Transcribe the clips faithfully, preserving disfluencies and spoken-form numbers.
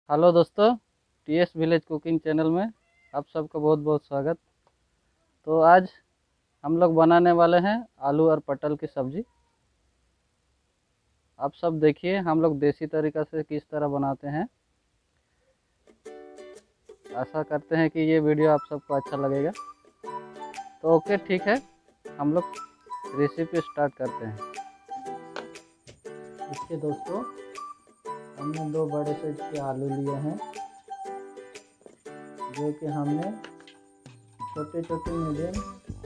Hello दोस्तों, T S village cooking channel में आप सबका बहुत बहुत स्वागत। तो आज हम लोग बनाने वाले हैं आलू और पटल की सब्ज़ी। आप सब देखिए हम लोग देसी तरीक़ा से किस तरह बनाते हैं। आशा करते हैं कि ये वीडियो आप सबको अच्छा लगेगा। तो ओके ठीक है, हम लोग रेसिपी स्टार्ट करते हैं। देखिए दोस्तों, हमने दो बड़े साइज के आलू लिए हैं जो कि हमने छोटे छोटे मीडियम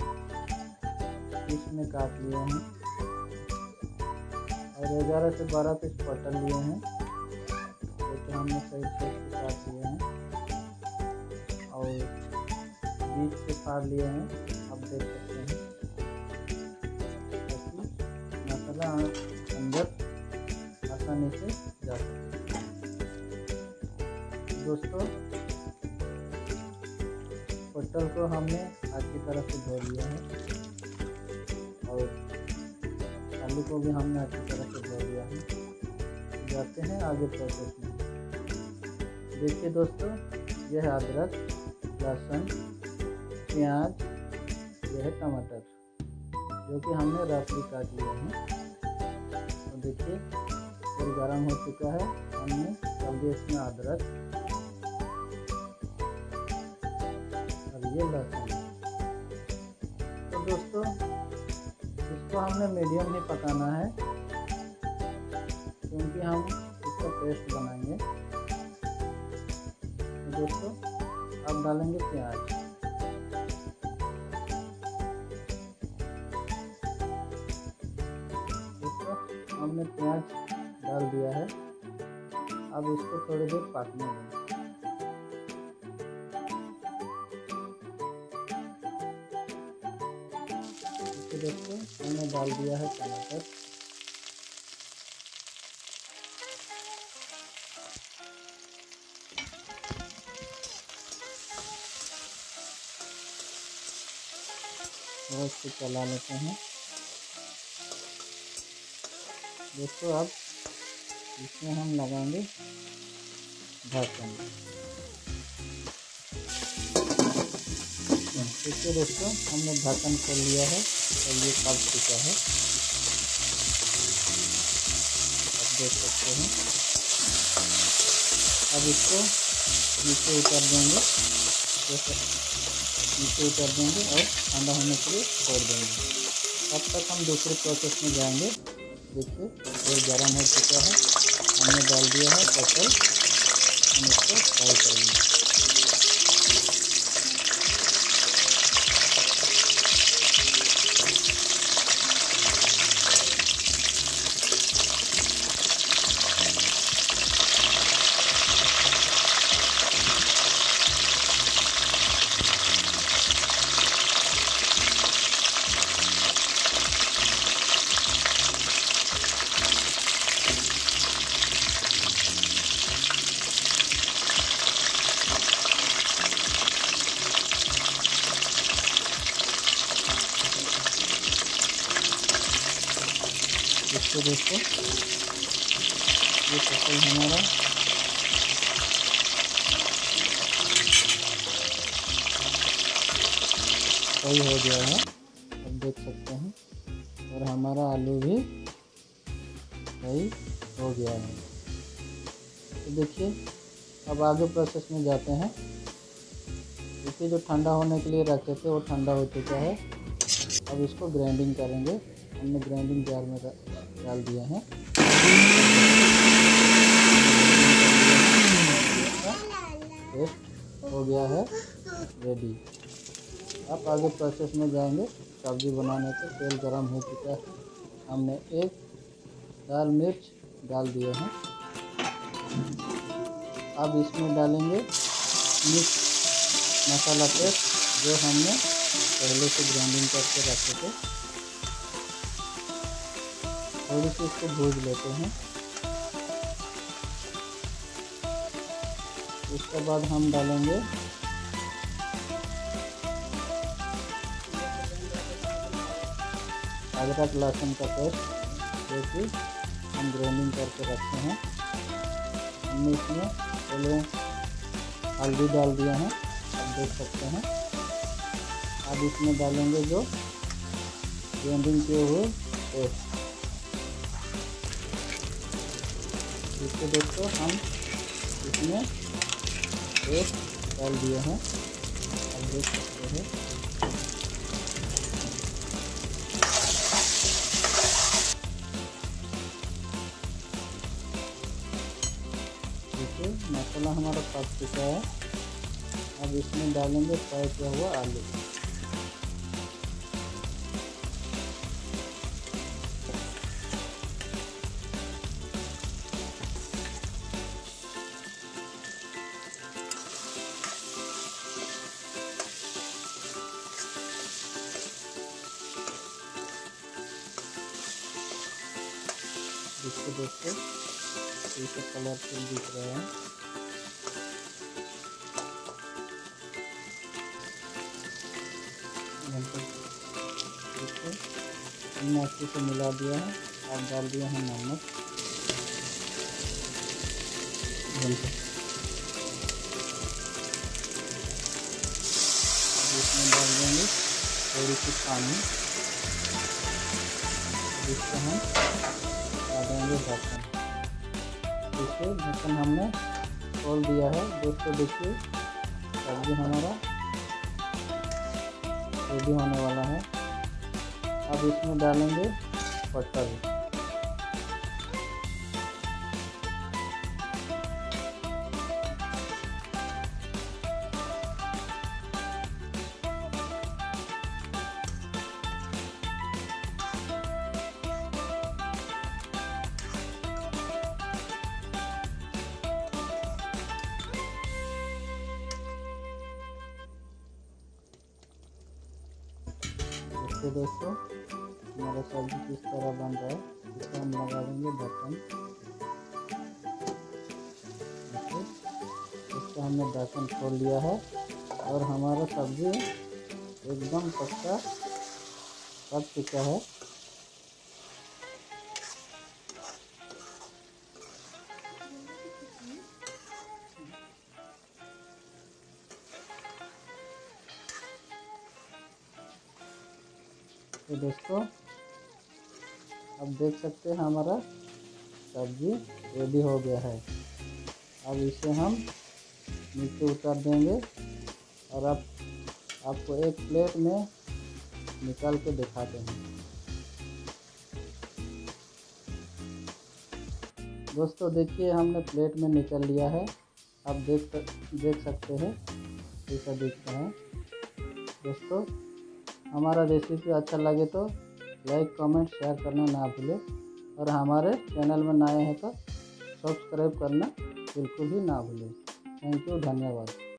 पीस में काट लिए हैं और ग्यारह से बारह पीस पटल लिए हैं जो कि हमने सही साइज से काट लिए हैं और बीच से फाड़ लिए हैं। आप देख सकते हैं ताकि मसाला अंदर आसानी से जा सके। दोस्तों, पटल को हमने अच्छी तरह से धो लिया है और आलू को भी हमने अच्छी तरह से धो लिया है। जाते हैं आगे प्रोसेस में। देखिए दोस्तों, यह है अदरक, लहसुन, प्याज, यह है टमाटर जो कि हमने रफली काट लिया है। तो देखिए तेल गरम हो चुका है, हमने डाल दिया इसमें अदरक और ये लहसुन। तो दोस्तों, इसको हमने मीडियम ही पकाना है क्योंकि हम इसका पेस्ट बनाएंगे। तो दोस्तों, अब डालेंगे प्याज। दोस्तों, हमने प्याज डाल दिया है। अब इसको थोड़ी देर पकने दें। दोस्तों, हमने डाल दिया है टमाटर। और इसको चला लेते हैं। दोस्तों, अब इसमें हम लगाएंगे ढक्कन। देखिए दोस्तों, हमने ढक्कन खोल लिया है और ये पक चुका है। आप देख सकते हैं। अब इसको नीचे उतार देंगे, नीचे उतार देंगे और ठंडा होने के लिए छोड़ देंगे। तब तक हम दूसरे प्रोसेस में जाएंगे। देखिए तेल गरम हो चुका है, हमने डाल दिया है पटल। हम इसको फ्राई करेंगे। इसको दोस्तों, ये पटल हमारा सही हो गया है, अब देख सकते हैं। और हमारा आलू भी सही हो गया है। तो देखिए, अब आगे प्रोसेस में जाते हैं। देखिए, जो ठंडा होने के लिए रखे थे वो ठंडा हो चुका है। अब इसको ग्राइंडिंग करेंगे। हमने ग्राइंडिंग जार में डाल दिया है। पेस्ट हो गया है रेडी। अब आगे प्रोसेस में जाएंगे सब्ज़ी बनाने के। तेल गरम हो चुका है, हमने एक लाल मिर्च डाल दिए हैं। अब इसमें डालेंगे मिक्स मसाला पेस्ट जो हमने पहले से ग्राइंडिंग करके रखे थे। थोड़ी सी इसको भूज लेते हैं। उसके बाद हम डालेंगे अदरक लहसुन का पेस्ट जो कि हम ग्राइंडिंग करके रखे हैं। हमने इसमें पहले हल्दी डाल दिया है, आप देख सकते हैं। अब इसमें डालेंगे जो ग्राइंडिंग किए हुए पेस्ट। इसको दोस्तों हम इसमें पेस्ट डाल दिए हैं, आप देख सकते हैं। देखिए मसाला हमारा पक चुका है। अब इसमें डालेंगे फ्राई किया हुआ आलू। देखिए दोस्तों इसे कलरफुल दिख रहा है। हमने अच्छे से मिला दिया है। अब डाल दिया है नमक। इसमें डाल देंगे थोड़ी सी पानी, जिससे हम डालेंगे ढक्कन। देखिए ढक्कन हमने खोल दिया है। दोस्तों देखिए सब्जी हमारा रेडी होने वाला है। अब इसमें डालेंगे बटर। देखिए दोस्तों हमारा सब्जी किस तरह बन रहा है। इसे हम लगा देंगे ढक्कन। इसका हमने ढक्कन खोल लिया है और हमारा सब्जी एकदम पक्का पक चुका है। तो दोस्तों अब देख सकते हैं हमारा सब्जी रेडी हो गया है। अब इसे हम नीचे उतार देंगे और अब आपको एक प्लेट में निकाल के दिखाते हैं। दोस्तों देखिए हमने प्लेट में निकाल लिया है। आप देख देख सकते हैं कैसा दिखता है। दोस्तों हमारा रेसिपी अच्छा लगे तो लाइक कमेंट शेयर करना ना भूलें और हमारे चैनल में नए हैं तो सब्सक्राइब करना बिल्कुल भी ना भूलें। थैंक यू, धन्यवाद।